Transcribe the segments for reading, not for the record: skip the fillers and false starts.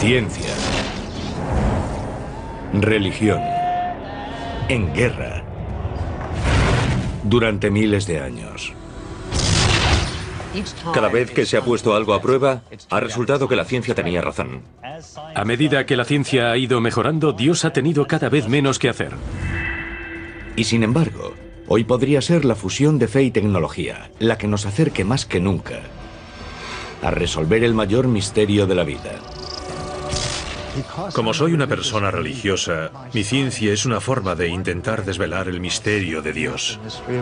Ciencia. Religión. En guerra. Durante miles de años. Cada vez que se ha puesto algo a prueba, ha resultado que la ciencia tenía razón. A medida que la ciencia ha ido mejorando, Dios ha tenido cada vez menos que hacer. Y sin embargo, hoy podría ser la fusión de fe y tecnología la que nos acerque más que nunca a resolver el mayor misterio de la vida. Como soy una persona religiosa, mi ciencia es una forma de intentar desvelar el misterio de Dios.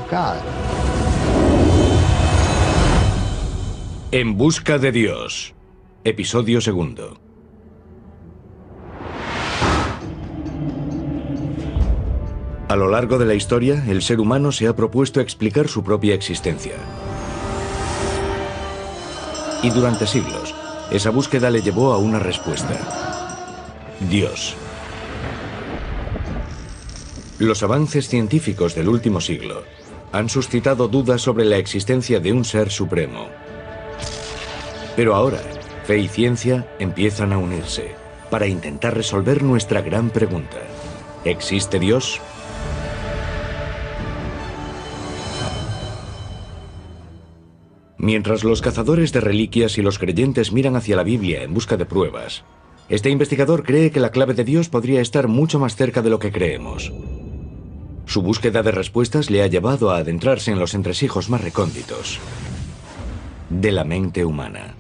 En busca de Dios. Episodio segundo. A lo largo de la historia, el ser humano se ha propuesto explicar su propia existencia. Y durante siglos, esa búsqueda le llevó a una respuesta. Dios. Los avances científicos del último siglo han suscitado dudas sobre la existencia de un ser supremo. Pero ahora, fe y ciencia empiezan a unirse para intentar resolver nuestra gran pregunta. ¿Existe Dios? Mientras los cazadores de reliquias y los creyentes miran hacia la Biblia en busca de pruebas, este investigador cree que la clave de Dios podría estar mucho más cerca de lo que creemos. Su búsqueda de respuestas le ha llevado a adentrarse en los entresijos más recónditos de la mente humana.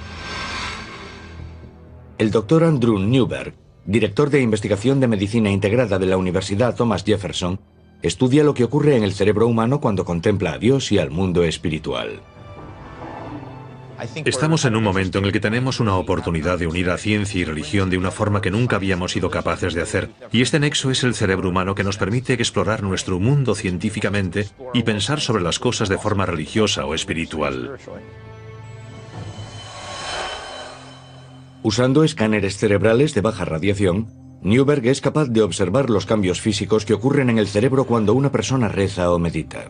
El Dr. Andrew Newberg, director de investigación de medicina integrada de la Universidad Thomas Jefferson, estudia lo que ocurre en el cerebro humano cuando contempla a Dios y al mundo espiritual. Estamos en un momento en el que tenemos una oportunidad de unir a ciencia y religión de una forma que nunca habíamos sido capaces de hacer. Y este nexo es el cerebro humano que nos permite explorar nuestro mundo científicamente y pensar sobre las cosas de forma religiosa o espiritual. Usando escáneres cerebrales de baja radiación, Newberg es capaz de observar los cambios físicos que ocurren en el cerebro cuando una persona reza o medita.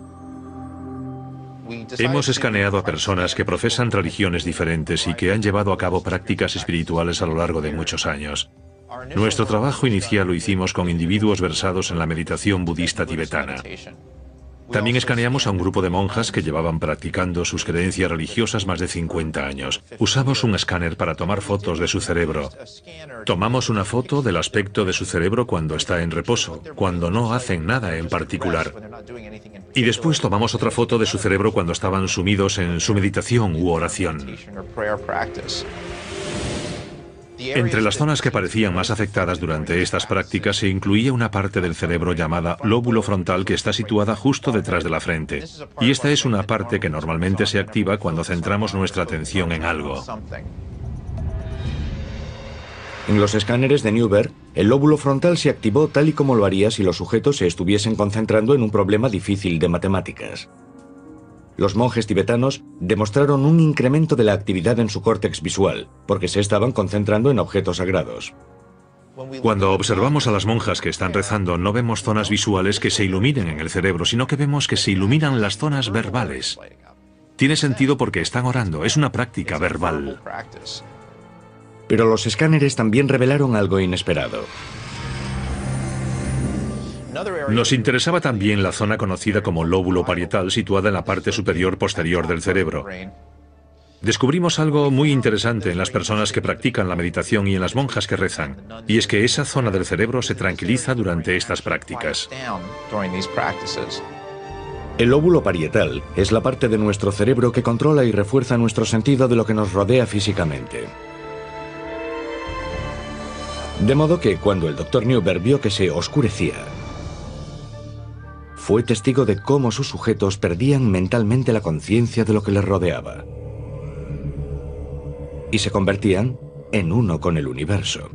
Hemos escaneado a personas que profesan religiones diferentes y que han llevado a cabo prácticas espirituales a lo largo de muchos años. Nuestro trabajo inicial lo hicimos con individuos versados en la meditación budista tibetana. También escaneamos a un grupo de monjas que llevaban practicando sus creencias religiosas más de 50 años. Usamos un escáner para tomar fotos de su cerebro. Tomamos una foto del aspecto de su cerebro cuando está en reposo, cuando no hacen nada en particular. Y después tomamos otra foto de su cerebro cuando estaban sumidos en su meditación u oración. Entre las zonas que parecían más afectadas durante estas prácticas se incluía una parte del cerebro llamada lóbulo frontal que está situada justo detrás de la frente. Y esta es una parte que normalmente se activa cuando centramos nuestra atención en algo. En los escáneres de Newberg, el lóbulo frontal se activó tal y como lo haría si los sujetos se estuviesen concentrando en un problema difícil de matemáticas. Los monjes tibetanos demostraron un incremento de la actividad en su córtex visual, porque se estaban concentrando en objetos sagrados. Cuando observamos a las monjas que están rezando, no vemos zonas visuales que se iluminen en el cerebro, sino que vemos que se iluminan las zonas verbales. Tiene sentido porque están orando, es una práctica verbal. Pero los escáneres también revelaron algo inesperado. Nos interesaba también la zona conocida como lóbulo parietal, situada en la parte superior posterior del cerebro. Descubrimos algo muy interesante en las personas que practican la meditación y en las monjas que rezan, y es que esa zona del cerebro se tranquiliza durante estas prácticas. El lóbulo parietal es la parte de nuestro cerebro que controla y refuerza nuestro sentido de lo que nos rodea físicamente. De modo que cuando el Dr. Newberg vio que se oscurecía, fue testigo de cómo sus sujetos perdían mentalmente la conciencia de lo que les rodeaba y se convertían en uno con el universo.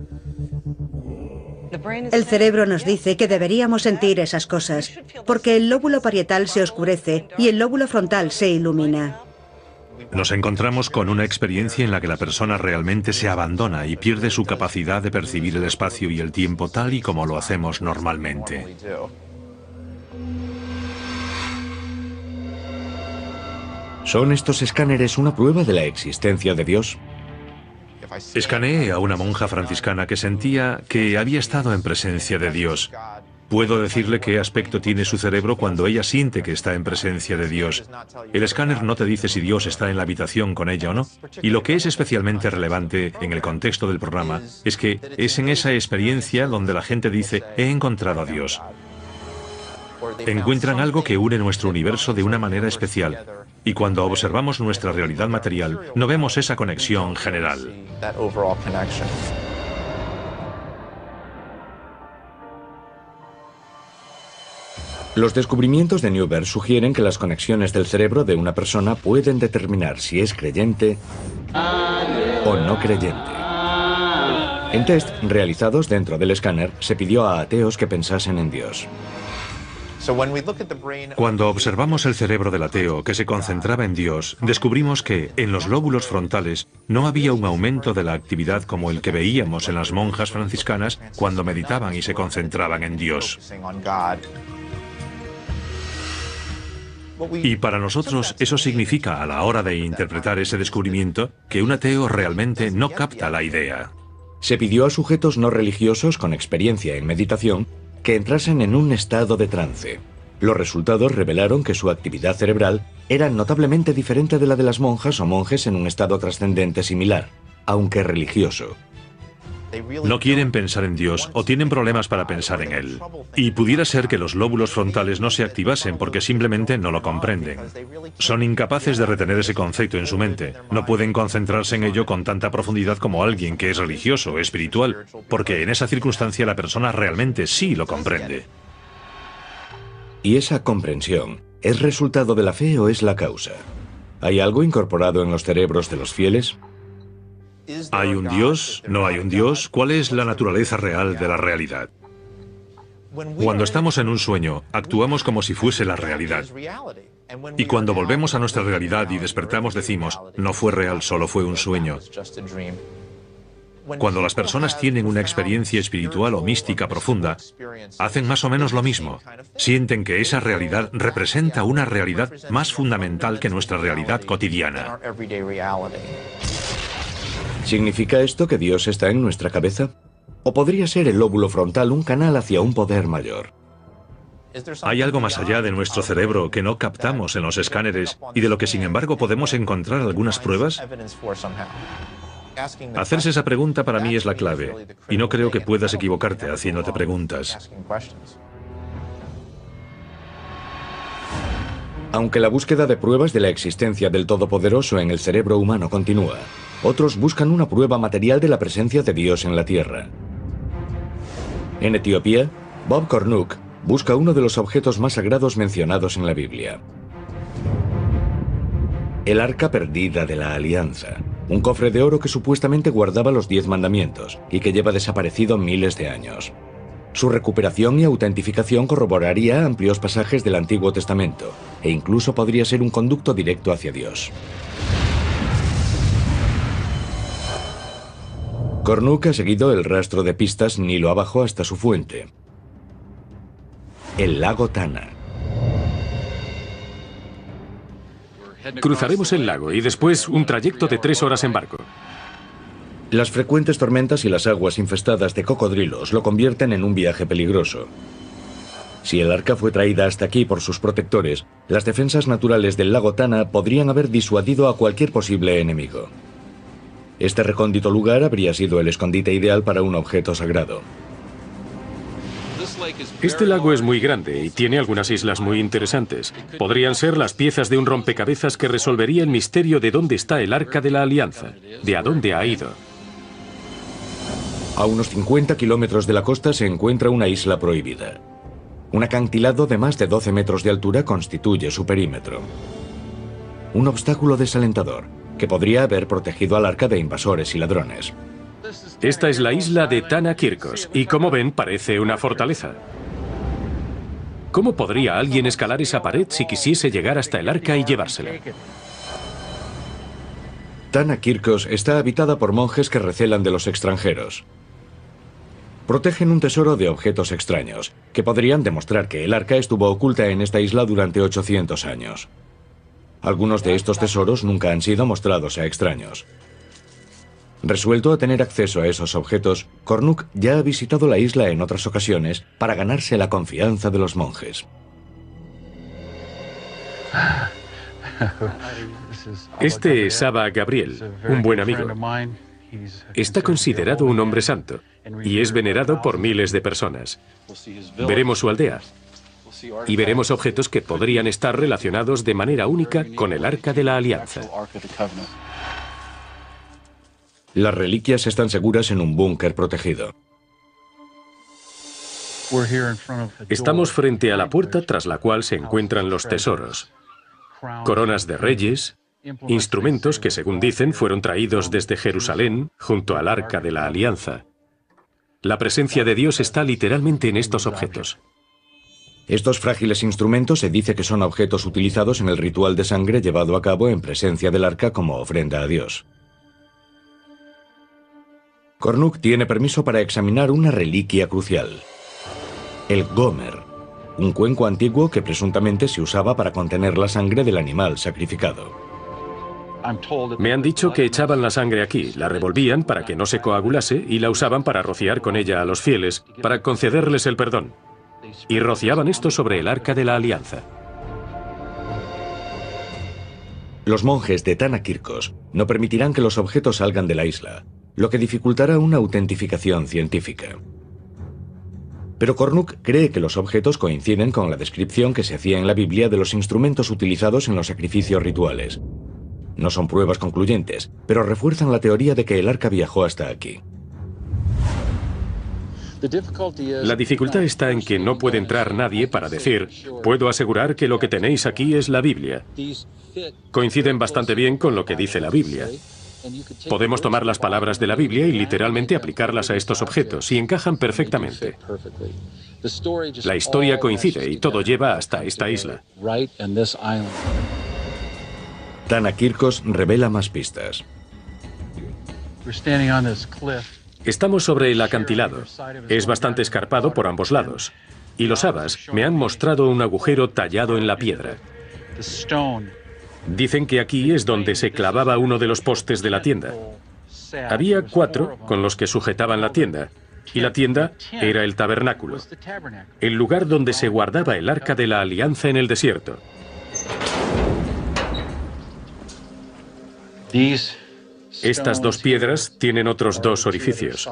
El cerebro nos dice que deberíamos sentir esas cosas, porque el lóbulo parietal se oscurece y el lóbulo frontal se ilumina. Nos encontramos con una experiencia en la que la persona realmente se abandona y pierde su capacidad de percibir el espacio y el tiempo tal y como lo hacemos normalmente. ¿Son estos escáneres una prueba de la existencia de Dios? Escaneé a una monja franciscana que sentía que había estado en presencia de Dios. Puedo decirle qué aspecto tiene su cerebro cuando ella siente que está en presencia de Dios. El escáner no te dice si Dios está en la habitación con ella o no. Y lo que es especialmente relevante en el contexto del programa es que es en esa experiencia donde la gente dice, he encontrado a Dios. Encuentran algo que une nuestro universo de una manera especial. Y cuando observamos nuestra realidad material, no vemos esa conexión general. Los descubrimientos de Newberg sugieren que las conexiones del cerebro de una persona pueden determinar si es creyente o no creyente. En test realizados dentro del escáner, se pidió a ateos que pensasen en Dios. Cuando observamos el cerebro del ateo que se concentraba en Dios, descubrimos que en los lóbulos frontales no había un aumento de la actividad como el que veíamos en las monjas franciscanas cuando meditaban y se concentraban en Dios. Y para nosotros eso significa, a la hora de interpretar ese descubrimiento, que un ateo realmente no capta la idea. Se pidió a sujetos no religiosos con experiencia en meditación que entrasen en un estado de trance. Los resultados revelaron que su actividad cerebral era notablemente diferente de la de las monjas o monjes en un estado trascendente similar, aunque religioso. No quieren pensar en Dios o tienen problemas para pensar en Él. Y pudiera ser que los lóbulos frontales no se activasen porque simplemente no lo comprenden. Son incapaces de retener ese concepto en su mente. No pueden concentrarse en ello con tanta profundidad como alguien que es religioso o espiritual, porque en esa circunstancia la persona realmente sí lo comprende. ¿Y esa comprensión es resultado de la fe o es la causa? ¿Hay algo incorporado en los cerebros de los fieles? ¿Hay un Dios? ¿No hay un Dios? ¿Cuál es la naturaleza real de la realidad? Cuando estamos en un sueño, actuamos como si fuese la realidad. Y cuando volvemos a nuestra realidad y despertamos, decimos, no fue real, solo fue un sueño. Cuando las personas tienen una experiencia espiritual o mística profunda, hacen más o menos lo mismo. Sienten que esa realidad representa una realidad más fundamental que nuestra realidad cotidiana. ¿Significa esto que Dios está en nuestra cabeza? ¿O podría ser el lóbulo frontal un canal hacia un poder mayor? ¿Hay algo más allá de nuestro cerebro que no captamos en los escáneres y de lo que sin embargo podemos encontrar algunas pruebas? Hacerse esa pregunta para mí es la clave, y no creo que puedas equivocarte haciéndote preguntas. Aunque la búsqueda de pruebas de la existencia del Todopoderoso en el cerebro humano continúa, otros buscan una prueba material de la presencia de Dios en la Tierra. En Etiopía, Bob Cornuke busca uno de los objetos más sagrados mencionados en la Biblia. El Arca Perdida de la Alianza, un cofre de oro que supuestamente guardaba los 10 mandamientos y que lleva desaparecido miles de años. Su recuperación y autentificación corroboraría amplios pasajes del Antiguo Testamento e incluso podría ser un conducto directo hacia Dios. Cornuke ha seguido el rastro de pistas Nilo abajo hasta su fuente, el lago Tana. Cruzaremos el lago y después un trayecto de 3 horas en barco. Las frecuentes tormentas y las aguas infestadas de cocodrilos lo convierten en un viaje peligroso. Si el arca fue traída hasta aquí por sus protectores, las defensas naturales del lago Tana podrían haber disuadido a cualquier posible enemigo. Este recóndito lugar habría sido el escondite ideal para un objeto sagrado. Este lago es muy grande y tiene algunas islas muy interesantes. Podrían ser las piezas de un rompecabezas que resolvería el misterio de dónde está el Arca de la Alianza, de a dónde ha ido. A unos 50 kilómetros de la costa se encuentra una isla prohibida. Un acantilado de más de 12 metros de altura constituye su perímetro. Un obstáculo desalentador, que podría haber protegido al arca de invasores y ladrones. Esta es la isla de Tana Kirkos, y como ven, parece una fortaleza. ¿Cómo podría alguien escalar esa pared si quisiese llegar hasta el arca y llevársela? Tana Kirkos está habitada por monjes que recelan de los extranjeros. Protegen un tesoro de objetos extraños, que podrían demostrar que el arca estuvo oculta en esta isla durante 800 años. Algunos de estos tesoros nunca han sido mostrados a extraños. Resuelto a tener acceso a esos objetos, Cornuc ya ha visitado la isla en otras ocasiones para ganarse la confianza de los monjes. Este es Abba Gabriel, un buen amigo. Está considerado un hombre santo y es venerado por miles de personas. Veremos su aldea y veremos objetos que podrían estar relacionados de manera única con el Arca de la Alianza. Las reliquias están seguras en un búnker protegido. Estamos frente a la puerta tras la cual se encuentran los tesoros. Coronas de reyes, instrumentos que, según dicen, fueron traídos desde Jerusalén junto al Arca de la Alianza. La presencia de Dios está literalmente en estos objetos. Estos frágiles instrumentos se dice que son objetos utilizados en el ritual de sangre llevado a cabo en presencia del arca como ofrenda a Dios. Cornuc tiene permiso para examinar una reliquia crucial: el Gomer, un cuenco antiguo que presuntamente se usaba para contener la sangre del animal sacrificado. Me han dicho que echaban la sangre aquí, la revolvían para que no se coagulase y la usaban para rociar con ella a los fieles, para concederles el perdón. Y rociaban esto sobre el Arca de la Alianza. Los monjes de Tana Kirkos no permitirán que los objetos salgan de la isla, lo que dificultará una autentificación científica. Pero Cornuc cree que los objetos coinciden con la descripción que se hacía en la Biblia de los instrumentos utilizados en los sacrificios rituales. No son pruebas concluyentes, pero refuerzan la teoría de que el arca viajó hasta aquí. La dificultad está en que no puede entrar nadie para decir: puedo asegurar que lo que tenéis aquí es la Biblia. Coinciden bastante bien con lo que dice la Biblia. Podemos tomar las palabras de la Biblia y literalmente aplicarlas a estos objetos, y encajan perfectamente. La historia coincide y todo lleva hasta esta isla. Tana Kirkos revela más pistas. Estamos sobre el acantilado. Es bastante escarpado por ambos lados. Y los Abbas me han mostrado un agujero tallado en la piedra. Dicen que aquí es donde se clavaba uno de los postes de la tienda. Había 4 con los que sujetaban la tienda, y la tienda era el tabernáculo, el lugar donde se guardaba el Arca de la Alianza en el desierto. Estas 2 piedras tienen otros 2 orificios.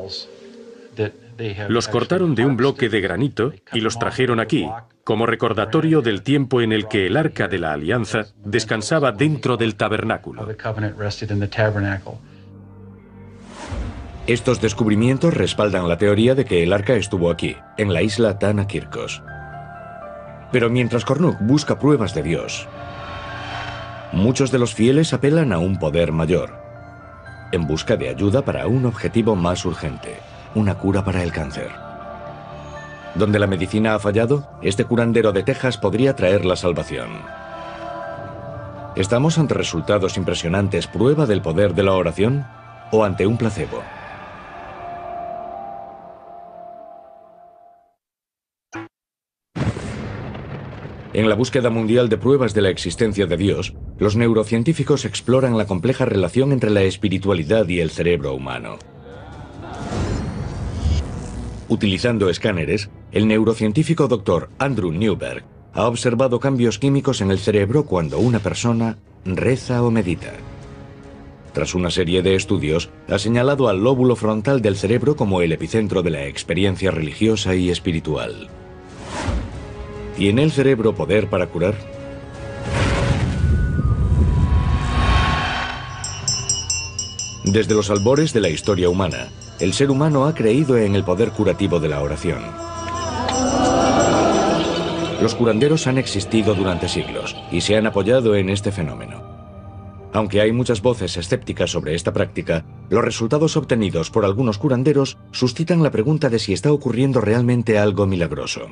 Los cortaron de un bloque de granito y los trajeron aquí, como recordatorio del tiempo en el que el Arca de la Alianza descansaba dentro del tabernáculo. Estos descubrimientos respaldan la teoría de que el arca estuvo aquí, en la isla Tana Kirkos. Pero mientras Cornuc busca pruebas de Dios, muchos de los fieles apelan a un poder mayor, en busca de ayuda para un objetivo más urgente: una cura para el cáncer. Donde la medicina ha fallado, este curandero de Texas podría traer la salvación. ¿Estamos ante resultados impresionantes, prueba del poder de la oración, o ante un placebo? En la búsqueda mundial de pruebas de la existencia de Dios, los neurocientíficos exploran la compleja relación entre la espiritualidad y el cerebro humano. Utilizando escáneres, el neurocientífico Dr. Andrew Newberg ha observado cambios químicos en el cerebro cuando una persona reza o medita. Tras una serie de estudios, ha señalado al lóbulo frontal del cerebro como el epicentro de la experiencia religiosa y espiritual. ¿Tiene el cerebro poder para curar? Desde los albores de la historia humana, el ser humano ha creído en el poder curativo de la oración. Los curanderos han existido durante siglos y se han apoyado en este fenómeno. Aunque hay muchas voces escépticas sobre esta práctica, los resultados obtenidos por algunos curanderos suscitan la pregunta de si está ocurriendo realmente algo milagroso.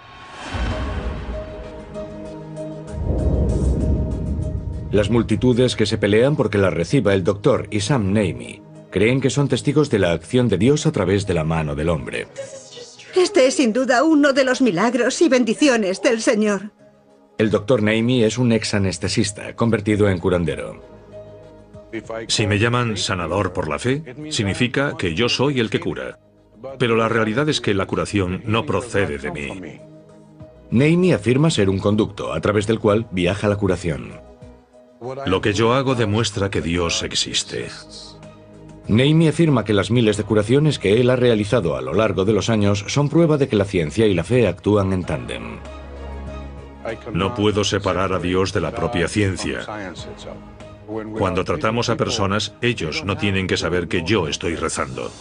Las multitudes que se pelean porque las reciba el Dr. Issam Naimi creen que son testigos de la acción de Dios a través de la mano del hombre. Este es sin duda uno de los milagros y bendiciones del Señor. El Dr. Naimi es un ex anestesista convertido en curandero. Si me llaman sanador por la fe, significa que yo soy el que cura. Pero la realidad es que la curación no procede de mí. Naimi afirma ser un conducto a través del cual viaja la curación. Lo que yo hago demuestra que Dios existe. Naimi afirma que las miles de curaciones que él ha realizado a lo largo de los años son prueba de que la ciencia y la fe actúan en tándem. No puedo separar a Dios de la propia ciencia. Cuando tratamos a personas, ellos no tienen que saber que yo estoy rezando.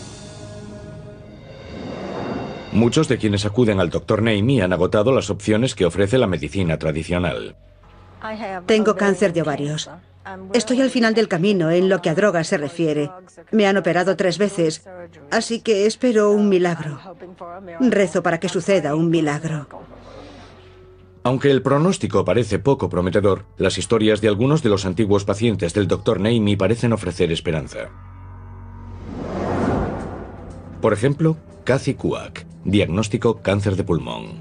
Muchos de quienes acuden al Dr. Naimi han agotado las opciones que ofrece la medicina tradicional. Tengo cáncer de ovarios. Estoy al final del camino en lo que a drogas se refiere. Me han operado 3 veces, así que espero un milagro. Rezo para que suceda un milagro. Aunque el pronóstico parece poco prometedor, las historias de algunos de los antiguos pacientes del Dr. Naimi parecen ofrecer esperanza. Por ejemplo, Kathy Kuak, diagnóstico cáncer de pulmón.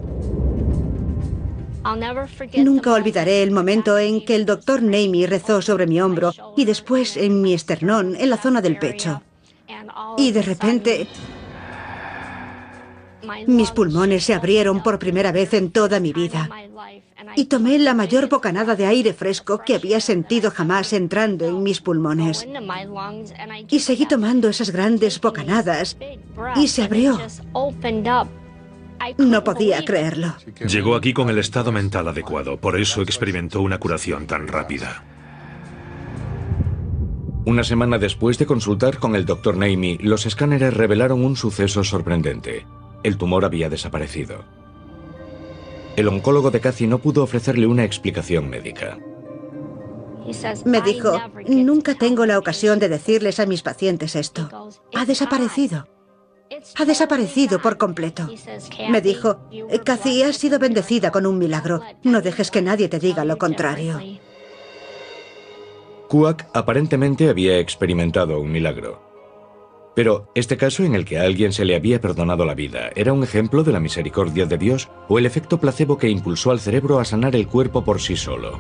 Nunca olvidaré el momento en que el Dr. Naimi rezó sobre mi hombro y después en mi esternón, en la zona del pecho. Y de repente, mis pulmones se abrieron por primera vez en toda mi vida. Y tomé la mayor bocanada de aire fresco que había sentido jamás entrando en mis pulmones. Y seguí tomando esas grandes bocanadas y se abrió. No podía creerlo. Llegó aquí con el estado mental adecuado, por eso experimentó una curación tan rápida. Una semana después de consultar con el Dr. Naimi, los escáneres revelaron un suceso sorprendente. El tumor había desaparecido. El oncólogo de Kathy no pudo ofrecerle una explicación médica. Me dijo, nunca tengo la ocasión de decirles a mis pacientes esto. Ha desaparecido. Ha desaparecido por completo. Me dijo, Kathy, has sido bendecida con un milagro. No dejes que nadie te diga lo contrario. Kuak aparentemente había experimentado un milagro. Pero, ¿este caso en el que a alguien se le había perdonado la vida era un ejemplo de la misericordia de Dios o el efecto placebo que impulsó al cerebro a sanar el cuerpo por sí solo?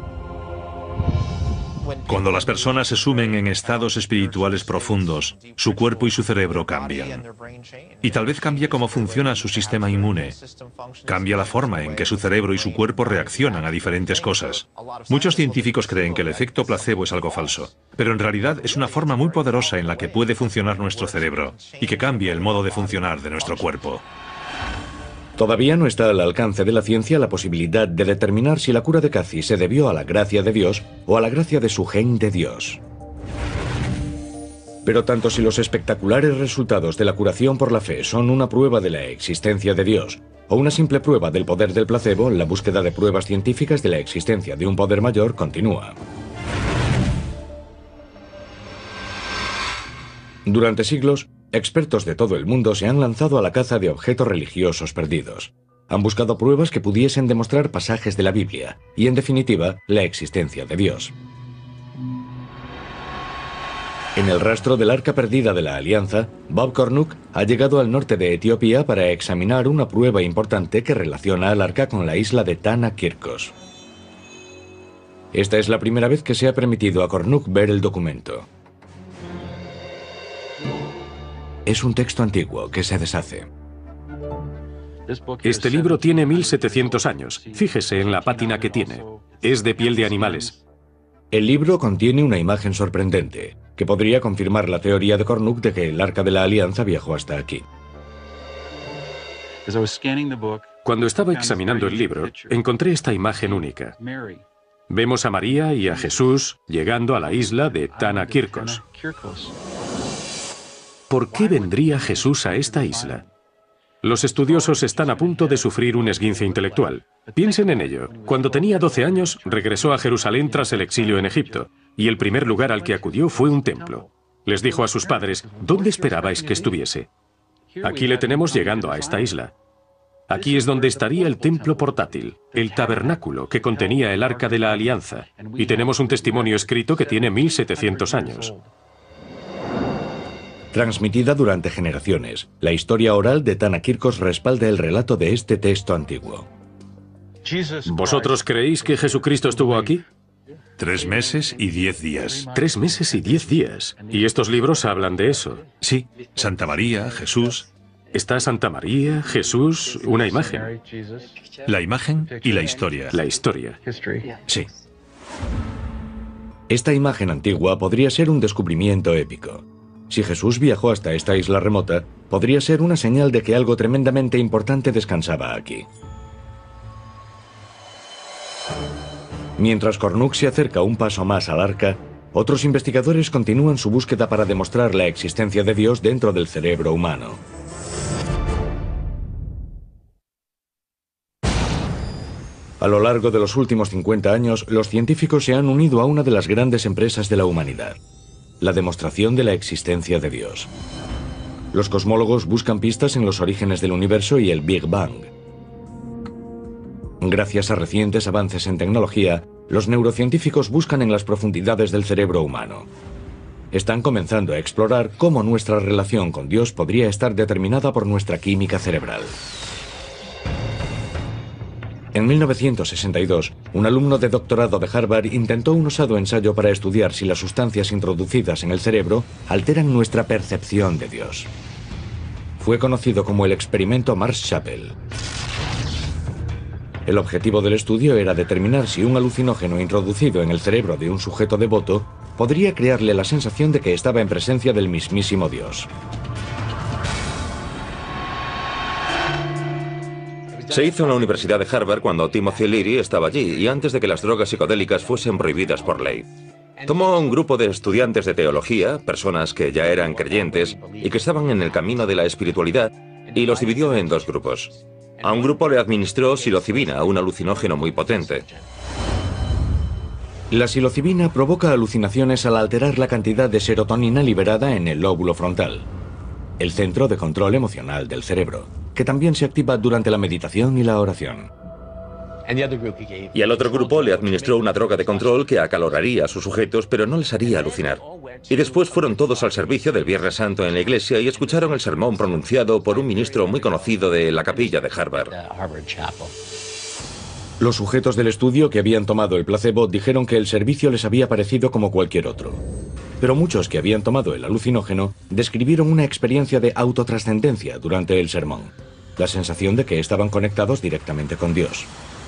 Cuando las personas se sumen en estados espirituales profundos, su cuerpo y su cerebro cambian. Y tal vez cambia cómo funciona su sistema inmune. Cambia la forma en que su cerebro y su cuerpo reaccionan a diferentes cosas. Muchos científicos creen que el efecto placebo es algo falso, pero en realidad es una forma muy poderosa en la que puede funcionar nuestro cerebro y que cambia el modo de funcionar de nuestro cuerpo. Todavía no está al alcance de la ciencia la posibilidad de determinar si la cura de Kathy se debió a la gracia de Dios o a la gracia de su gen de Dios. Pero tanto si los espectaculares resultados de la curación por la fe son una prueba de la existencia de Dios o una simple prueba del poder del placebo, la búsqueda de pruebas científicas de la existencia de un poder mayor continúa. Durante siglos, expertos de todo el mundo se han lanzado a la caza de objetos religiosos perdidos. Han buscado pruebas que pudiesen demostrar pasajes de la Biblia y, en definitiva, la existencia de Dios. En el rastro del arca perdida de la Alianza, Bob Cornuck ha llegado al norte de Etiopía para examinar una prueba importante que relaciona al arca con la isla de Tana Kirkos. Esta es la primera vez que se ha permitido a Cornuck ver el documento. Es un texto antiguo que se deshace. Este libro tiene 1700 años. Fíjese en la pátina que tiene. Es de piel de animales. El libro contiene una imagen sorprendente, que podría confirmar la teoría de Cornuck de que el Arca de la Alianza viajó hasta aquí. Cuando estaba examinando el libro, encontré esta imagen única. Vemos a María y a Jesús llegando a la isla de Tana Kirkos. ¿Por qué vendría Jesús a esta isla? Los estudiosos están a punto de sufrir un esguince intelectual. Piensen en ello. Cuando tenía 12 años, regresó a Jerusalén tras el exilio en Egipto, y el primer lugar al que acudió fue un templo. Les dijo a sus padres, ¿dónde esperabais que estuviese? Aquí le tenemos llegando a esta isla. Aquí es donde estaría el templo portátil, el tabernáculo que contenía el Arca de la Alianza, y tenemos un testimonio escrito que tiene 1700 años. Transmitida durante generaciones, la historia oral de Tana Kirkos respalda el relato de este texto antiguo. ¿Vosotros creéis que Jesucristo estuvo aquí? 3 meses y 10 días. 3 meses y 10 días. Y estos libros hablan de eso. Sí, Santa María, Jesús. Está Santa María, Jesús, una imagen. La imagen y la historia. La historia. Sí. Esta imagen antigua podría ser un descubrimiento épico. Si Jesús viajó hasta esta isla remota, podría ser una señal de que algo tremendamente importante descansaba aquí. Mientras Cornuc se acerca un paso más al arca, otros investigadores continúan su búsqueda para demostrar la existencia de Dios dentro del cerebro humano. A lo largo de los últimos 50 años, los científicos se han unido a una de las grandes empresas de la humanidad: la demostración de la existencia de Dios. Los cosmólogos buscan pistas en los orígenes del universo y el Big Bang. Gracias a recientes avances en tecnología, los neurocientíficos buscan en las profundidades del cerebro humano. Están comenzando a explorar cómo nuestra relación con Dios podría estar determinada por nuestra química cerebral. En 1962, un alumno de doctorado de Harvard intentó un osado ensayo para estudiar si las sustancias introducidas en el cerebro alteran nuestra percepción de Dios. Fue conocido como el experimento Marsh-Chapel. El objetivo del estudio era determinar si un alucinógeno introducido en el cerebro de un sujeto devoto podría crearle la sensación de que estaba en presencia del mismísimo Dios. Se hizo en la Universidad de Harvard cuando Timothy Leary estaba allí y antes de que las drogas psicodélicas fuesen prohibidas por ley. Tomó a un grupo de estudiantes de teología, personas que ya eran creyentes y que estaban en el camino de la espiritualidad, y los dividió en 2 grupos. A un grupo le administró psilocibina, un alucinógeno muy potente. La psilocibina provoca alucinaciones al alterar la cantidad de serotonina liberada en el lóbulo frontal, el centro de control emocional del cerebro, que también se activa durante la meditación y la oración. Y al otro grupo le administró una droga de control que acaloraría a sus sujetos, pero no les haría alucinar. Y después fueron todos al servicio del Viernes Santo en la iglesia y escucharon el sermón pronunciado por un ministro muy conocido de la capilla de Harvard. Los sujetos del estudio que habían tomado el placebo dijeron que el servicio les había parecido como cualquier otro. Pero muchos que habían tomado el alucinógeno describieron una experiencia de autotrascendencia durante el sermón, la sensación de que estaban conectados directamente con Dios.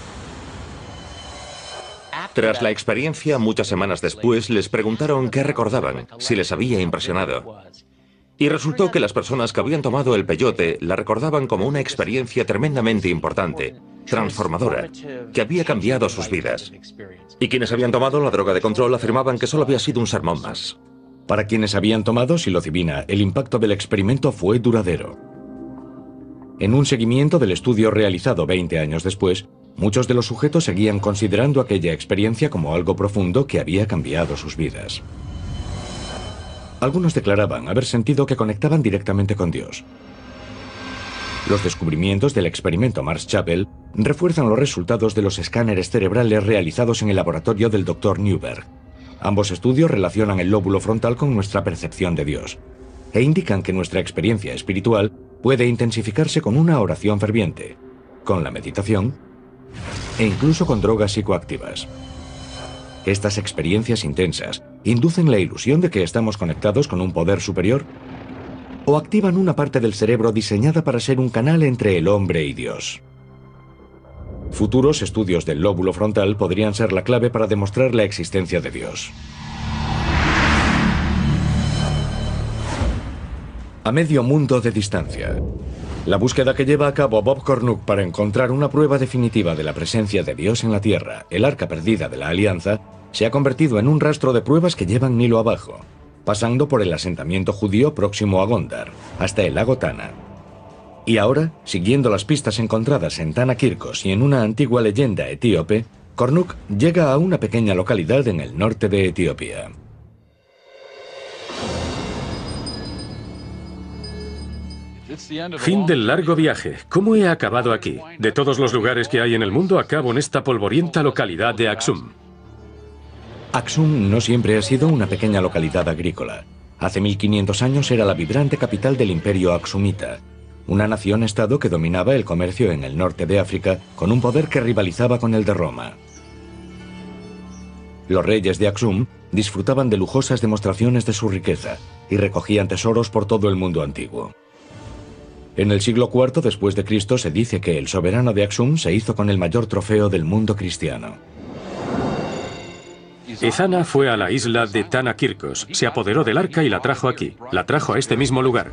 Tras la experiencia, muchas semanas después, les preguntaron qué recordaban, si les había impresionado. Y resultó que las personas que habían tomado el peyote la recordaban como una experiencia tremendamente importante, transformadora, que había cambiado sus vidas. Y quienes habían tomado la droga de control afirmaban que solo había sido un sermón más. Para quienes habían tomado psilocibina, el impacto del experimento fue duradero. En un seguimiento del estudio realizado 20 años después, muchos de los sujetos seguían considerando aquella experiencia como algo profundo que había cambiado sus vidas. Algunos declaraban haber sentido que conectaban directamente con Dios. Los descubrimientos del experimento Marsh-Chapel refuerzan los resultados de los escáneres cerebrales realizados en el laboratorio del Dr. Newberg. Ambos estudios relacionan el lóbulo frontal con nuestra percepción de Dios e indican que nuestra experiencia espiritual puede intensificarse con una oración ferviente, con la meditación e incluso con drogas psicoactivas. Estas experiencias intensas inducen la ilusión de que estamos conectados con un poder superior o activan una parte del cerebro diseñada para ser un canal entre el hombre y Dios. Futuros estudios del lóbulo frontal podrían ser la clave para demostrar la existencia de Dios. A medio mundo de distancia. La búsqueda que lleva a cabo Bob Cornuc para encontrar una prueba definitiva de la presencia de Dios en la Tierra, el arca perdida de la Alianza, se ha convertido en un rastro de pruebas que llevan Nilo abajo, pasando por el asentamiento judío próximo a Gondar, hasta el lago Tana. Y ahora, siguiendo las pistas encontradas en Tana Kirkos y en una antigua leyenda etíope, Cornuc llega a una pequeña localidad en el norte de Etiopía. Fin del largo viaje. ¿Cómo he acabado aquí? De todos los lugares que hay en el mundo, acabo en esta polvorienta localidad de Aksum. Aksum no siempre ha sido una pequeña localidad agrícola. Hace 1500 años era la vibrante capital del imperio aksumita, una nación-estado que dominaba el comercio en el norte de África con un poder que rivalizaba con el de Roma. Los reyes de Aksum disfrutaban de lujosas demostraciones de su riqueza y recogían tesoros por todo el mundo antiguo. En el siglo IV después de Cristo se dice que el soberano de Aksum se hizo con el mayor trofeo del mundo cristiano. Ezana fue a la isla de Tanakirkos, se apoderó del arca y la trajo aquí, la trajo a este mismo lugar.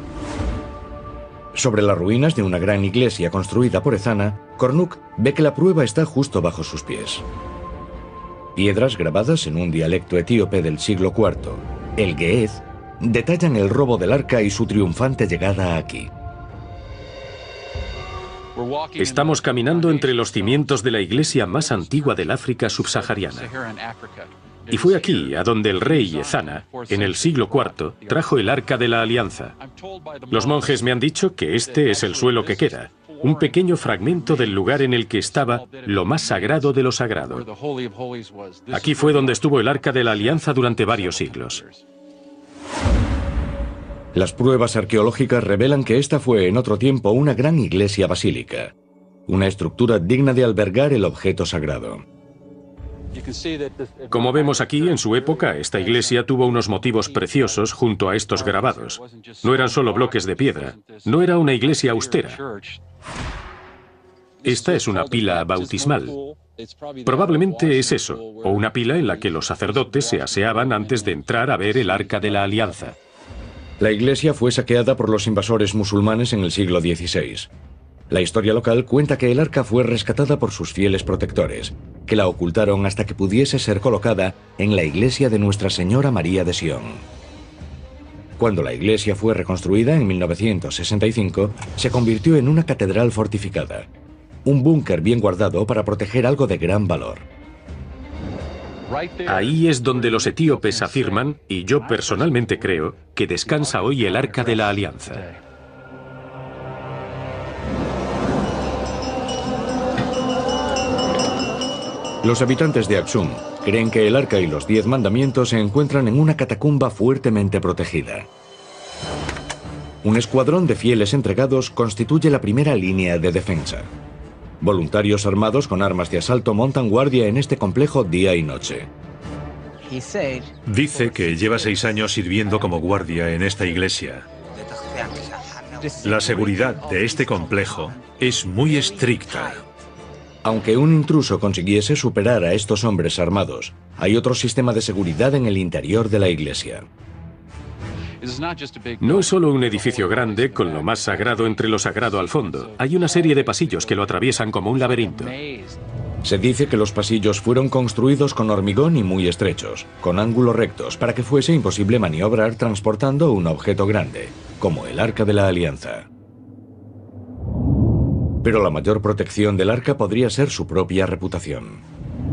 Sobre las ruinas de una gran iglesia construida por Ezana, Kornuk ve que la prueba está justo bajo sus pies. Piedras grabadas en un dialecto etíope del siglo IV, el Ge'ez, detallan el robo del arca y su triunfante llegada aquí. Estamos caminando entre los cimientos de la iglesia más antigua del África subsahariana. Y fue aquí a donde el rey Ezana, en el siglo IV, trajo el Arca de la Alianza. Los monjes me han dicho que este es el suelo que queda, un pequeño fragmento del lugar en el que estaba lo más sagrado de lo sagrado. Aquí fue donde estuvo el Arca de la Alianza durante varios siglos. Las pruebas arqueológicas revelan que esta fue en otro tiempo una gran iglesia basílica, una estructura digna de albergar el objeto sagrado. Como vemos aquí, en su época, esta iglesia tuvo unos motivos preciosos junto a estos grabados. No eran solo bloques de piedra, no era una iglesia austera. Esta es una pila bautismal. Probablemente es eso, o una pila en la que los sacerdotes se aseaban antes de entrar a ver el Arca de la Alianza. La iglesia fue saqueada por los invasores musulmanes en el siglo XVI. La historia local cuenta que el arca fue rescatada por sus fieles protectores, que la ocultaron hasta que pudiese ser colocada en la iglesia de Nuestra Señora María de Sion. Cuando la iglesia fue reconstruida en 1965, se convirtió en una catedral fortificada, un búnker bien guardado para proteger algo de gran valor. Ahí es donde los etíopes afirman, y yo personalmente creo, que descansa hoy el Arca de la Alianza. Los habitantes de Aksum creen que el Arca y los 10 mandamientos se encuentran en una catacumba fuertemente protegida. Un escuadrón de fieles entregados constituye la primera línea de defensa. Voluntarios armados con armas de asalto montan guardia en este complejo día y noche. Dice que lleva 6 años sirviendo como guardia en esta iglesia. La seguridad de este complejo es muy estricta. Aunque un intruso consiguiese superar a estos hombres armados, hay otro sistema de seguridad en el interior de la iglesia. No es solo un edificio grande con lo más sagrado entre lo sagrado al fondo. Hay una serie de pasillos que lo atraviesan como un laberinto. Se dice que los pasillos fueron construidos con hormigón y muy estrechos, con ángulos rectos, para que fuese imposible maniobrar transportando un objeto grande, como el Arca de la Alianza. Pero la mayor protección del arca podría ser su propia reputación.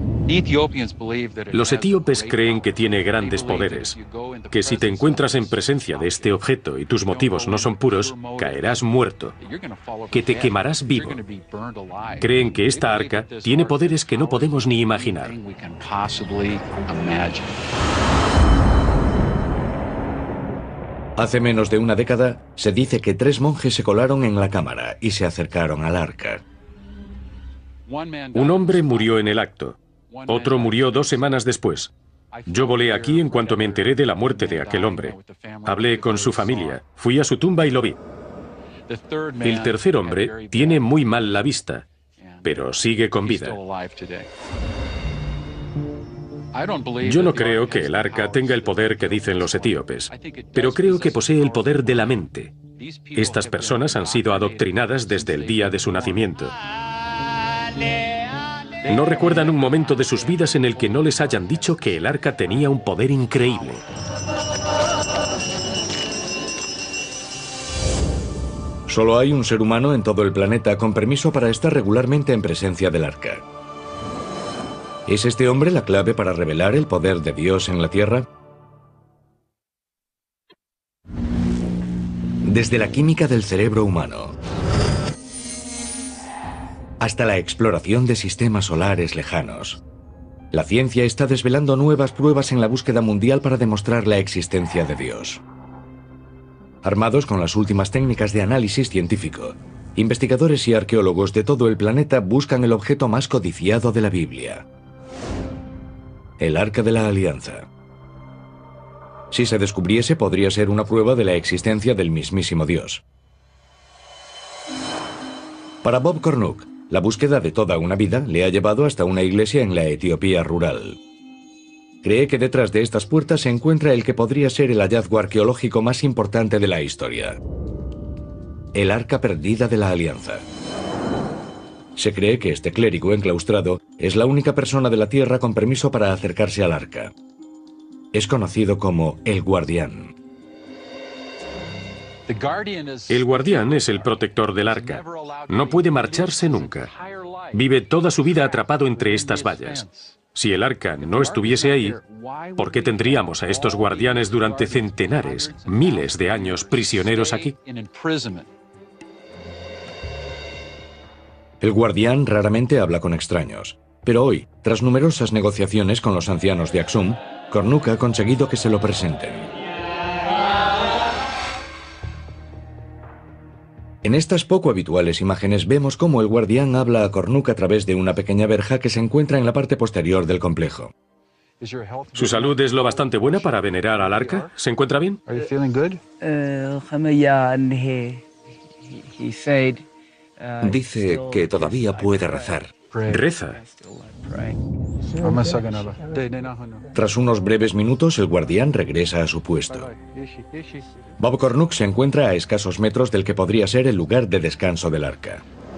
Los etíopes creen que tiene grandes poderes, que si te encuentras en presencia de este objeto y tus motivos no son puros, caerás muerto, que te quemarás vivo. Creen que esta arca tiene poderes que no podemos ni imaginar. Hace menos de una década, se dice que 3 monjes se colaron en la cámara y se acercaron al arca. Un hombre murió en el acto. Otro murió 2 semanas después. Yo volé aquí en cuanto me enteré de la muerte de aquel hombre. Hablé con su familia, fui a su tumba y lo vi. El tercer hombre tiene muy mal la vista, pero sigue con vida. Yo no creo que el arca tenga el poder que dicen los etíopes, pero creo que posee el poder de la mente. Estas personas han sido adoctrinadas desde el día de su nacimiento. No recuerdan un momento de sus vidas en el que no les hayan dicho que el arca tenía un poder increíble. Solo hay un ser humano en todo el planeta con permiso para estar regularmente en presencia del arca. ¿Es este hombre la clave para revelar el poder de Dios en la Tierra? Desde la química del cerebro humano hasta la exploración de sistemas solares lejanos, la ciencia está desvelando nuevas pruebas en la búsqueda mundial para demostrar la existencia de Dios. Armados con las últimas técnicas de análisis científico, investigadores y arqueólogos de todo el planeta buscan el objeto más codiciado de la Biblia. el Arca de la Alianza. Si se descubriese, podría ser una prueba de la existencia del mismísimo Dios. Para Bob Cornuke, la búsqueda de toda una vida le ha llevado hasta una iglesia en la Etiopía rural. Cree que detrás de estas puertas se encuentra el que podría ser el hallazgo arqueológico más importante de la historia: el Arca Perdida de la Alianza. Se cree que este clérigo enclaustrado es la única persona de la Tierra con permiso para acercarse al Arca. Es conocido como el Guardián. El Guardián es el protector del Arca. No puede marcharse nunca. Vive toda su vida atrapado entre estas vallas. Si el Arca no estuviese ahí, ¿por qué tendríamos a estos guardianes durante centenares, miles de años prisioneros aquí? El Guardián raramente habla con extraños, pero hoy, tras numerosas negociaciones con los ancianos de Axum, Cornuke ha conseguido que se lo presenten. En estas poco habituales imágenes vemos cómo el Guardián habla a Cornuke a través de una pequeña verja que se encuentra en la parte posterior del complejo. ¿Su salud es lo bastante buena para venerar al Arca? ¿Se encuentra bien? Dice que todavía puede rezar. Reza. Tras unos breves minutos, el Guardián regresa a su puesto. Bob Cornuke se encuentra a escasos metros del que podría ser el lugar de descanso del Arca.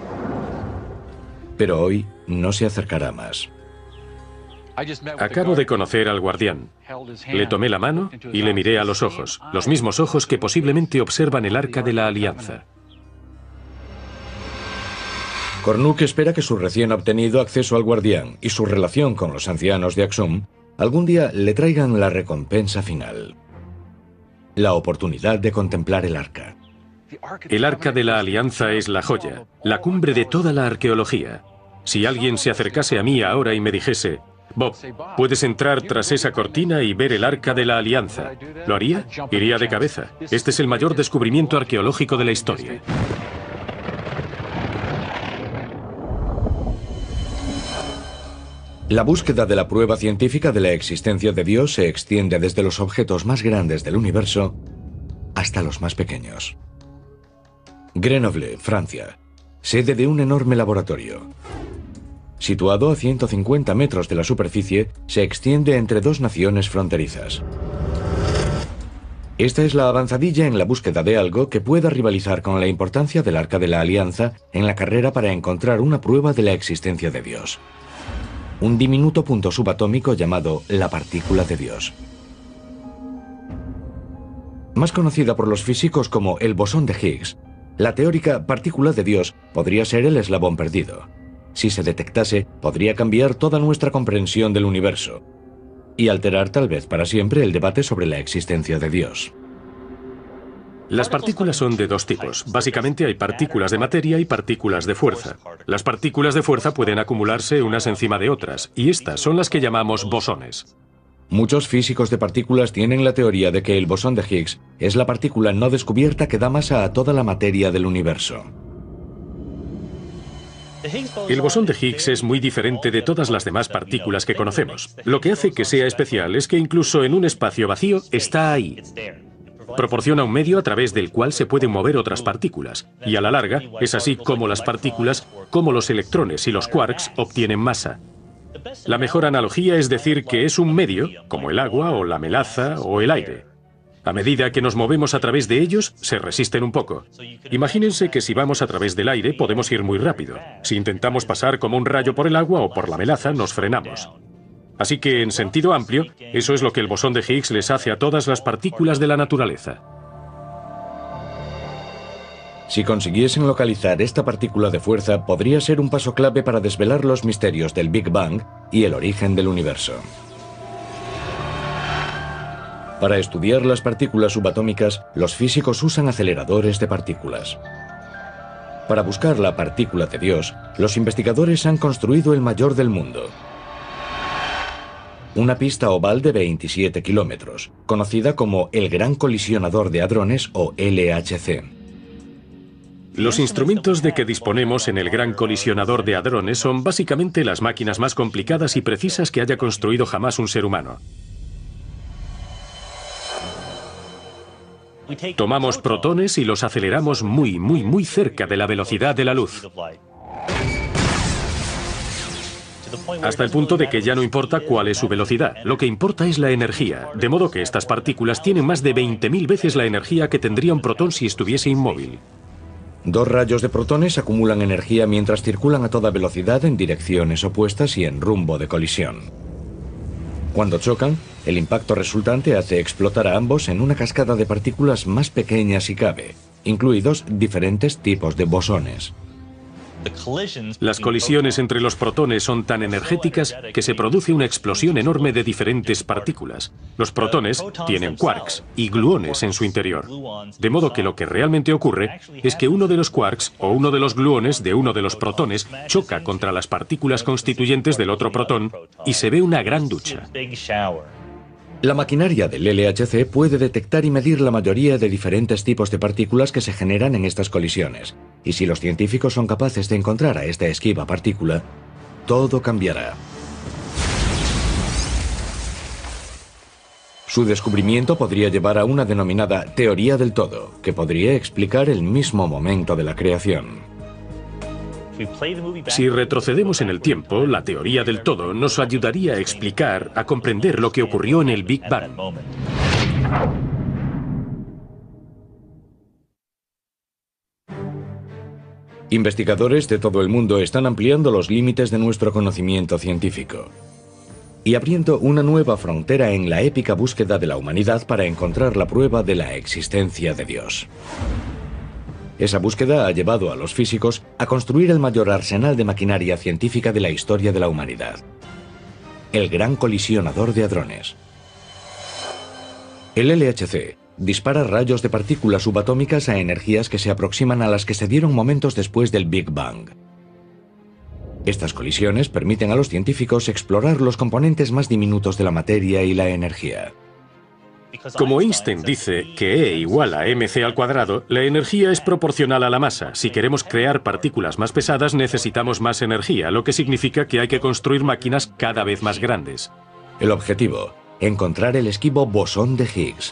Pero hoy no se acercará más. Acabo de conocer al Guardián. Le tomé la mano y le miré a los ojos, los mismos ojos que posiblemente observan el Arca de la Alianza. Cornuke espera que su recién obtenido acceso al Guardián y su relación con los ancianos de Axum algún día le traigan la recompensa final: la oportunidad de contemplar el Arca. El Arca de la Alianza es la joya, la cumbre de toda la arqueología. Si alguien se acercase a mí ahora y me dijese: Bob, puedes entrar tras esa cortina y ver el Arca de la Alianza, ¿lo haría? Iría de cabeza. Este es el mayor descubrimiento arqueológico de la historia. La búsqueda de la prueba científica de la existencia de Dios se extiende desde los objetos más grandes del universo hasta los más pequeños. Grenoble, Francia, sede de un enorme laboratorio. Situado a 150 metros de la superficie, se extiende entre dos naciones fronterizas. Esta es la avanzadilla en la búsqueda de algo que pueda rivalizar con la importancia del Arca de la Alianza en la carrera para encontrar una prueba de la existencia de Dios: un diminuto punto subatómico llamado la partícula de Dios. Más conocida por los físicos como el bosón de Higgs, la teórica partícula de Dios podría ser el eslabón perdido. Si se detectase, podría cambiar toda nuestra comprensión del universo y alterar tal vez para siempre el debate sobre la existencia de Dios. Las partículas son de dos tipos. Básicamente hay partículas de materia y partículas de fuerza. Las partículas de fuerza pueden acumularse unas encima de otras, y estas son las que llamamos bosones. Muchos físicos de partículas tienen la teoría de que el bosón de Higgs es la partícula no descubierta que da masa a toda la materia del universo. El bosón de Higgs es muy diferente de todas las demás partículas que conocemos. Lo que hace que sea especial es que incluso en un espacio vacío está ahí. Proporciona un medio a través del cual se pueden mover otras partículas, y a la larga es así como las partículas, como los electrones y los quarks, obtienen masa. La mejor analogía es decir que es un medio, como el agua o la melaza o el aire. A medida que nos movemos a través de ellos, se resisten un poco. Imagínense que si vamos a través del aire podemos ir muy rápido. Si intentamos pasar como un rayo por el agua o por la melaza, nos frenamos. Así que, en sentido amplio, eso es lo que el bosón de Higgs les hace a todas las partículas de la naturaleza. Si consiguiesen localizar esta partícula de fuerza, podría ser un paso clave para desvelar los misterios del Big Bang y el origen del universo. Para estudiar las partículas subatómicas, los físicos usan aceleradores de partículas. Para buscar la partícula de Dios, los investigadores han construido el mayor del mundo: una pista oval de 27 kilómetros, conocida como el Gran Colisionador de Hadrones o LHC. Los instrumentos de que disponemos en el Gran Colisionador de Hadrones son básicamente las máquinas más complicadas y precisas que haya construido jamás un ser humano. Tomamos protones y los aceleramos muy cerca de la velocidad de la luz. Hasta el punto de que ya no importa cuál es su velocidad, lo que importa es la energía, de modo que estas partículas tienen más de 20.000 veces la energía que tendría un protón si estuviese inmóvil. Dos rayos de protones acumulan energía mientras circulan a toda velocidad en direcciones opuestas y en rumbo de colisión. Cuando chocan, el impacto resultante hace explotar a ambos en una cascada de partículas más pequeñas si cabe, incluidos diferentes tipos de bosones. Las colisiones entre los protones son tan energéticas que se produce una explosión enorme de diferentes partículas. Los protones tienen quarks y gluones en su interior. De modo que lo que realmente ocurre es que uno de los quarks o uno de los gluones de uno de los protones choca contra las partículas constituyentes del otro protón y se ve una gran ducha. La maquinaria del LHC puede detectar y medir la mayoría de diferentes tipos de partículas que se generan en estas colisiones. Y si los científicos son capaces de encontrar a esta esquiva partícula, todo cambiará. Su descubrimiento podría llevar a una denominada teoría del todo, que podría explicar el mismo momento de la creación. Si retrocedemos en el tiempo, la teoría del todo nos ayudaría a explicar, a comprender lo que ocurrió en el Big Bang. Investigadores de todo el mundo están ampliando los límites de nuestro conocimiento científico y abriendo una nueva frontera en la épica búsqueda de la humanidad para encontrar la prueba de la existencia de Dios. Esa búsqueda ha llevado a los físicos a construir el mayor arsenal de maquinaria científica de la historia de la humanidad: el Gran Colisionador de Hadrones. El LHC dispara rayos de partículas subatómicas a energías que se aproximan a las que se dieron momentos después del Big Bang. Estas colisiones permiten a los científicos explorar los componentes más diminutos de la materia y la energía. Como Einstein dice que E igual a mc², la energía es proporcional a la masa. Si queremos crear partículas más pesadas, necesitamos más energía, lo que significa que hay que construir máquinas cada vez más grandes. El objetivo: encontrar el esquivo bosón de Higgs,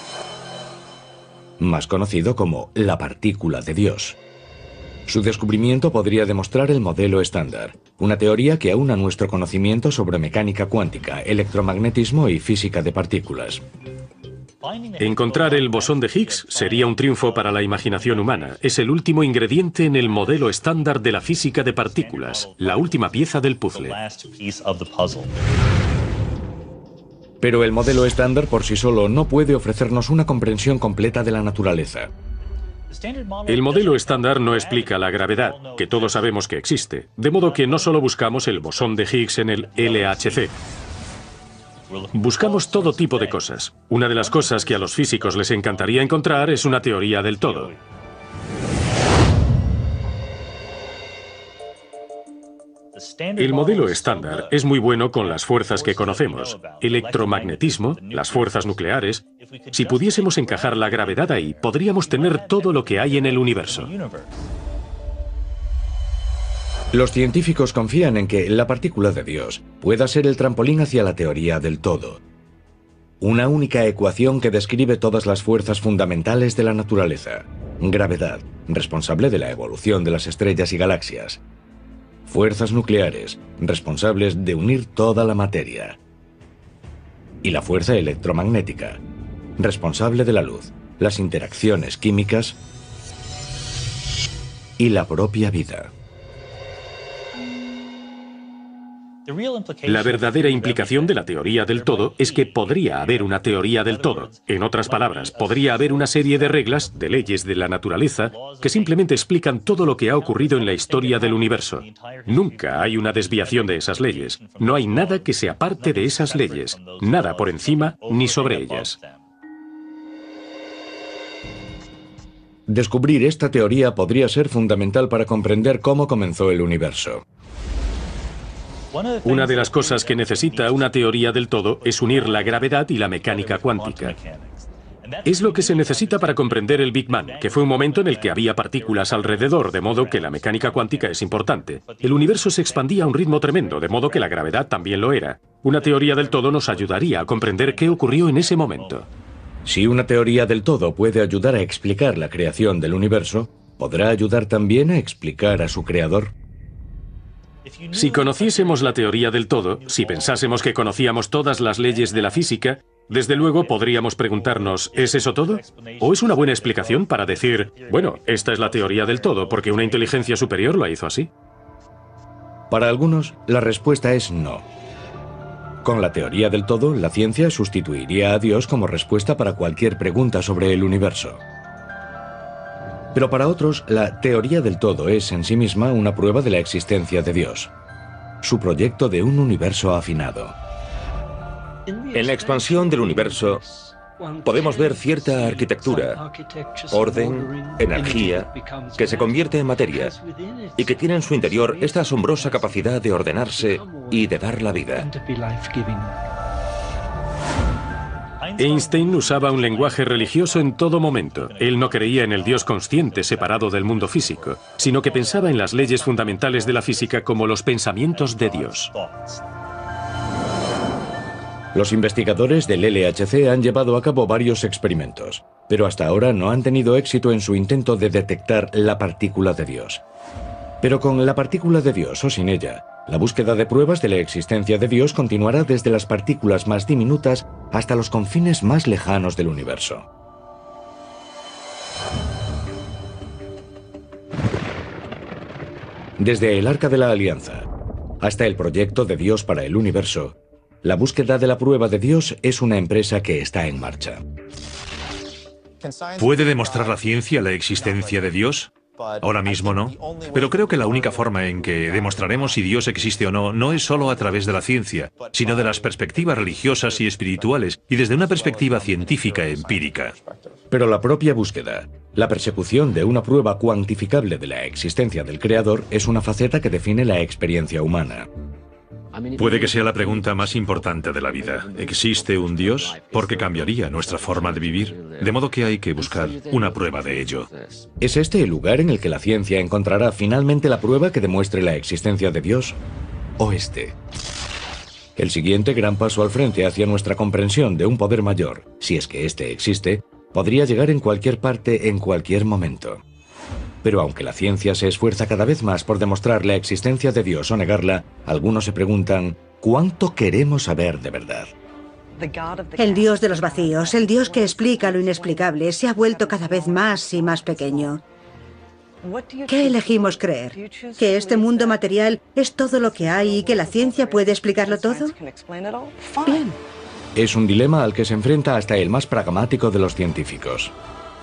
más conocido como la partícula de Dios. Su descubrimiento podría demostrar el modelo estándar, una teoría que aúna nuestro conocimiento sobre mecánica cuántica, electromagnetismo y física de partículas. Encontrar el bosón de Higgs sería un triunfo para la imaginación humana. Es el último ingrediente en el modelo estándar de la física de partículas, la última pieza del puzzle. Pero el modelo estándar por sí solo no puede ofrecernos una comprensión completa de la naturaleza. El modelo estándar no explica la gravedad, que todos sabemos que existe, de modo que no solo buscamos el bosón de Higgs en el LHC. Buscamos todo tipo de cosas. Una de las cosas que a los físicos les encantaría encontrar es una teoría del todo. El modelo estándar es muy bueno con las fuerzas que conocemos: electromagnetismo, las fuerzas nucleares. Si pudiésemos encajar la gravedad ahí, podríamos tener todo lo que hay en el universo. Los científicos confían en que la partícula de Dios pueda ser el trampolín hacia la teoría del todo. Una única ecuación que describe todas las fuerzas fundamentales de la naturaleza. Gravedad, responsable de la evolución de las estrellas y galaxias. Fuerzas nucleares, responsables de unir toda la materia. Y la fuerza electromagnética, responsable de la luz, las interacciones químicas y la propia vida. La verdadera implicación de la teoría del todo es que podría haber una teoría del todo. En otras palabras, podría haber una serie de reglas, de leyes de la naturaleza, que simplemente explican todo lo que ha ocurrido en la historia del universo. Nunca hay una desviación de esas leyes. No hay nada que se aparte de esas leyes. Nada por encima ni sobre ellas. Descubrir esta teoría podría ser fundamental para comprender cómo comenzó el universo. Una de las cosas que necesita una teoría del todo es unir la gravedad y la mecánica cuántica. Es lo que se necesita para comprender el Big Bang, que fue un momento en el que había partículas alrededor, de modo que la mecánica cuántica es importante. El universo se expandía a un ritmo tremendo, de modo que la gravedad también lo era. Una teoría del todo nos ayudaría a comprender qué ocurrió en ese momento. Si una teoría del todo puede ayudar a explicar la creación del universo, ¿podrá ayudar también a explicar a su creador? Si conociésemos la teoría del todo, si pensásemos que conocíamos todas las leyes de la física, desde luego podríamos preguntarnos, ¿es eso todo? ¿O es una buena explicación para decir, bueno, esta es la teoría del todo, porque una inteligencia superior la hizo así? Para algunos, la respuesta es no. Con la teoría del todo, la ciencia sustituiría a Dios como respuesta para cualquier pregunta sobre el universo. Pero para otros, la teoría del todo es en sí misma una prueba de la existencia de Dios, su proyecto de un universo afinado. En la expansión del universo podemos ver cierta arquitectura, orden, energía, que se convierte en materia y que tiene en su interior esta asombrosa capacidad de ordenarse y de dar la vida. Einstein usaba un lenguaje religioso en todo momento. Él no creía en el Dios consciente separado del mundo físico, sino que pensaba en las leyes fundamentales de la física como los pensamientos de Dios. Los investigadores del LHC han llevado a cabo varios experimentos, pero hasta ahora no han tenido éxito en su intento de detectar la partícula de Dios. Pero con la partícula de Dios o sin ella, la búsqueda de pruebas de la existencia de Dios continuará desde las partículas más diminutas hasta los confines más lejanos del universo. Desde el Arca de la Alianza hasta el proyecto de Dios para el universo, la búsqueda de la prueba de Dios es una empresa que está en marcha. ¿Puede demostrar la ciencia la existencia de Dios? Ahora mismo no. Pero creo que la única forma en que demostraremos si Dios existe o no, no es solo a través de la ciencia, sino de las perspectivas religiosas y espirituales, y desde una perspectiva científica empírica. Pero la propia búsqueda, la persecución de una prueba cuantificable de la existencia del Creador, es una faceta que define la experiencia humana. Puede que sea la pregunta más importante de la vida. ¿Existe un Dios? Porque cambiaría nuestra forma de vivir. De modo que hay que buscar una prueba de ello. ¿Es este el lugar en el que la ciencia encontrará finalmente la prueba que demuestre la existencia de Dios? ¿O este? El siguiente gran paso al frente hacia nuestra comprensión de un poder mayor, si es que este existe, podría llegar en cualquier parte en cualquier momento. Pero aunque la ciencia se esfuerza cada vez más por demostrar la existencia de Dios o negarla, algunos se preguntan, ¿cuánto queremos saber de verdad? El Dios de los vacíos, el Dios que explica lo inexplicable, se ha vuelto cada vez más y más pequeño. ¿Qué elegimos creer? ¿Que este mundo material es todo lo que hay y que la ciencia puede explicarlo todo? Bien. Es un dilema al que se enfrenta hasta el más pragmático de los científicos.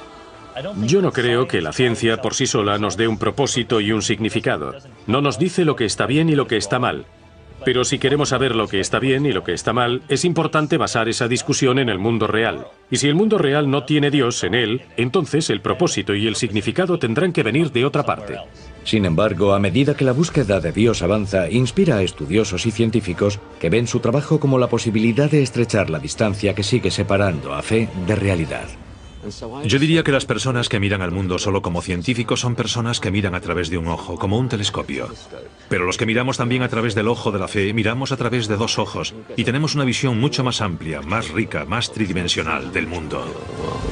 Yo no creo que la ciencia por sí sola nos dé un propósito y un significado. No nos dice lo que está bien y lo que está mal. Pero si queremos saber lo que está bien y lo que está mal, es importante basar esa discusión en el mundo real. Y si el mundo real no tiene Dios en él, entonces el propósito y el significado tendrán que venir de otra parte. Sin embargo, a medida que la búsqueda de Dios avanza, inspira a estudiosos y científicos que ven su trabajo como la posibilidad de estrechar la distancia que sigue separando a fe de realidad. Yo diría que las personas que miran al mundo solo como científicos son personas que miran a través de un ojo, como un telescopio. Pero los que miramos también a través del ojo de la fe, miramos a través de dos ojos y tenemos una visión mucho más amplia, más rica, más tridimensional del mundo.